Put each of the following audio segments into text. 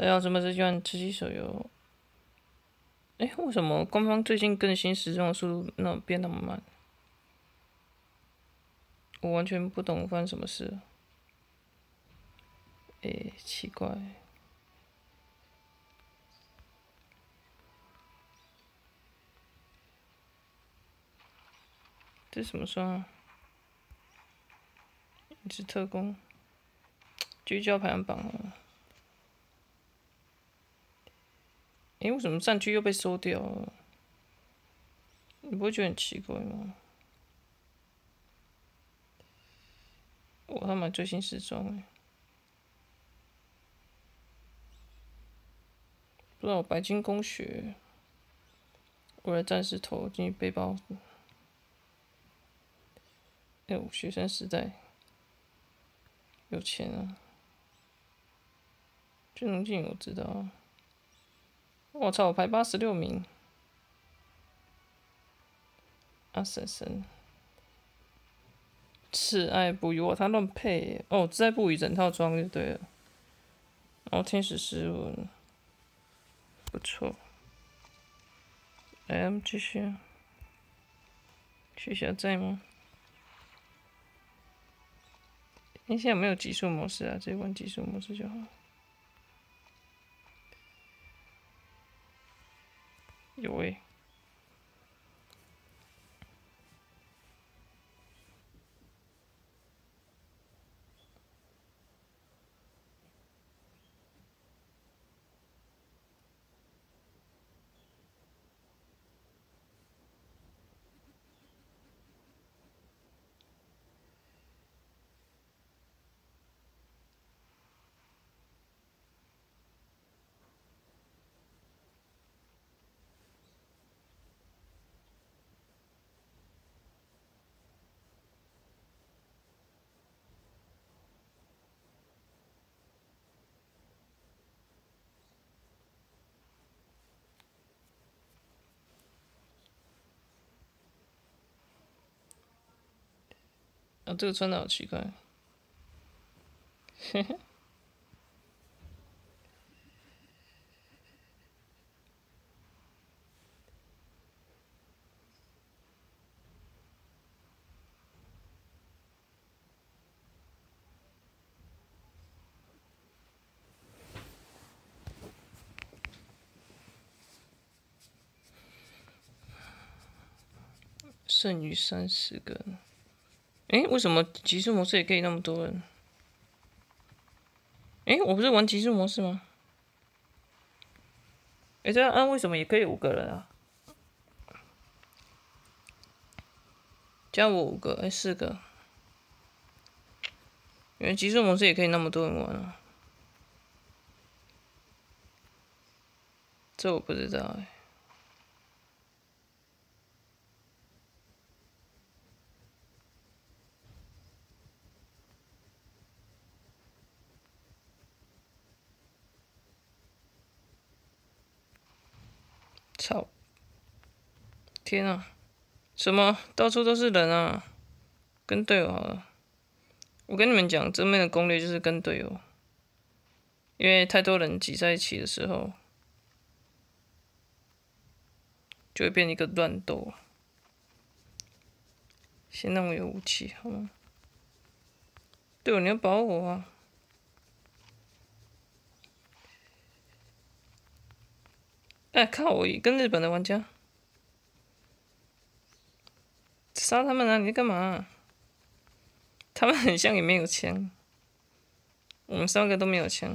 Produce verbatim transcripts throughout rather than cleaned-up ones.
大家好，这边是玩吃鸡手游。哎，为什么官方最近更新时装的速度那变那么慢？我完全不懂发生什么事了。哎，奇怪。这是什么双啊？你是特工，聚焦排行榜啊。哎，为什么战区又被收掉了？你不会觉得很奇怪吗？我他买最新时装哎，不知道白金工学，我的战士头进背包。哎，我学生时代有钱啊，军容镜我知道啊。我操，我排八十六名。啊，婶婶，挚爱不语，哇，他乱配耶哦，挚爱不语整套装就对了。然后天使诗文，不错。来，我们继续。学校在吗？你现在有没有极速模式啊？直接玩极速模式就好。有诶、欸。啊，这个穿的好奇怪。嘿嘿。剩余三十个人。诶，为什么极速模式也可以那么多人？诶，我不是玩极速模式吗？诶，这样按为什么也可以五个人啊？加我五个，诶，四个。原来极速模式也可以那么多人玩啊！这我不知道诶。操！天啊！什么？到处都是人啊！跟队友好了。我跟你们讲，正面的攻略就是跟队友，因为太多人挤在一起的时候，就会变一个乱斗。先让我有武器，好吗？对，你要保护我啊！哎，靠！我跟日本的玩家杀他们啊！你在干嘛？他们很像也没有枪，我们三个都没有枪。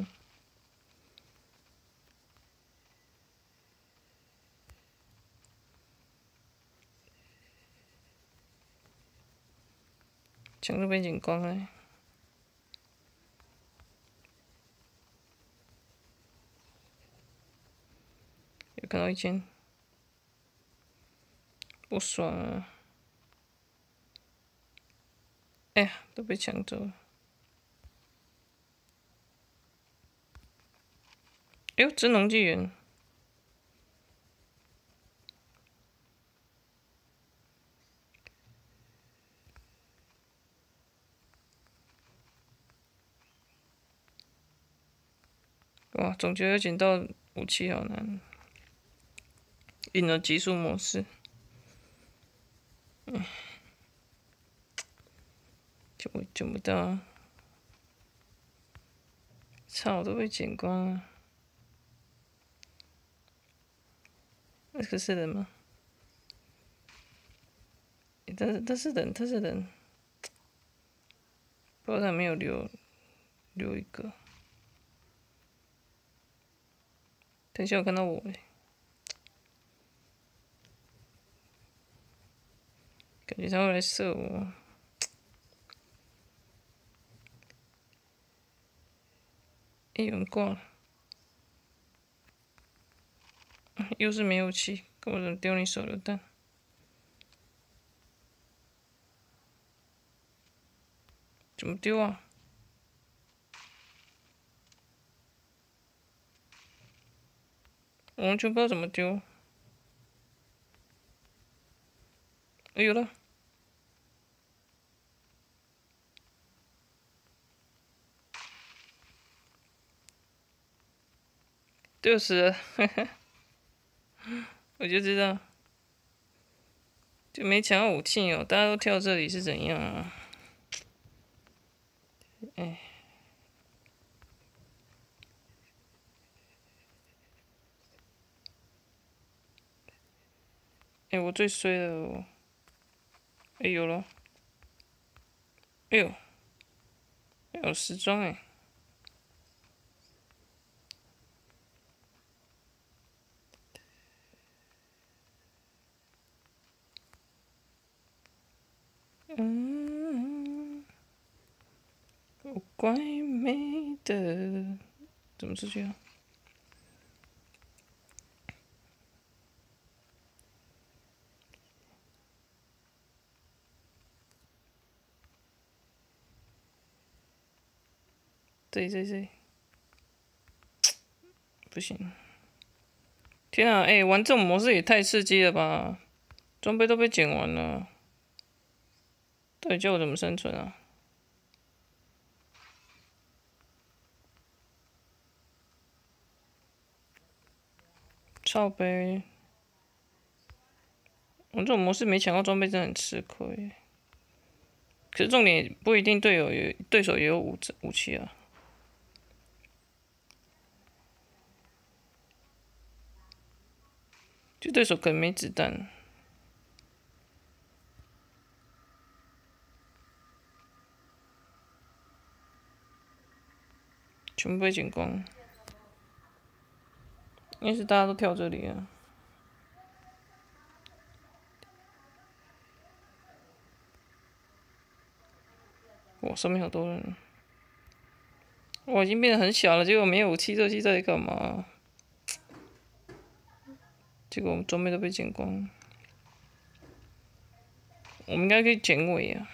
枪都被捡光了。有看到一件，不爽啊！哎呀，都被抢走了。哎呦，真龙纪元！ 哇，总觉得捡到武器好难。赢了极速模式，嗯，捡不捡不到，操，都被捡光了。那个是人吗？但是他是人，他是人，不知道他没有留留一个。等一下，我看到我嘞，感觉他会来射我。哎、有人挂了，又是没有气，跟我怎么丢你手榴弹？怎么丢啊？我完全不知道怎么丢。哎，有了。就是了，我就知道，就没抢到武器哦，大家都跳这里是怎样啊？哎，哎，我最衰了哦！哎，有了，哎呦，有时装哎。嗯，我怪美的，怎么出去啊？对对对，不行！天啊，哎，玩这种模式也太刺激了吧！装备都被捡完了，到底叫我怎么生存啊？操呗！我这种模式没抢到装备真的很吃亏。可是重点不一定队友有对手也有武武器啊。就对手可能没子弹，全部被捡光。应该是大家都跳这里啊。哇，上面好多人。我已经变得很小了，结果没有武器，这器在干嘛？结果我们装备都被捡光。我们应该可以捡尾啊。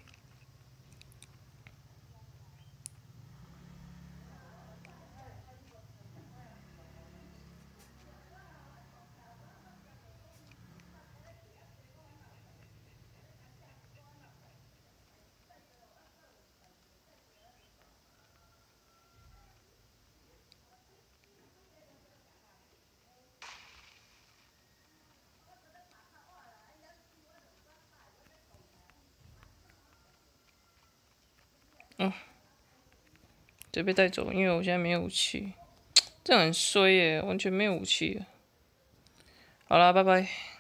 嗯，就被带走，因为我现在没有武器，这样很衰耶，完全没有武器。好啦，拜拜。